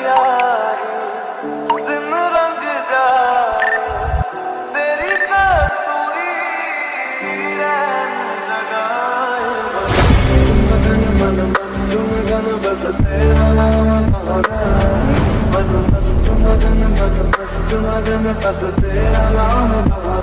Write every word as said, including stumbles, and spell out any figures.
स्याही दिन रंग जाए तेरी कस्तूरी रैन जगाए। मगन मन मस्त मगन बस तेरा नाम तारा, मन मस्त मगन मन मस्त मगन बस तेरा नाम तारा।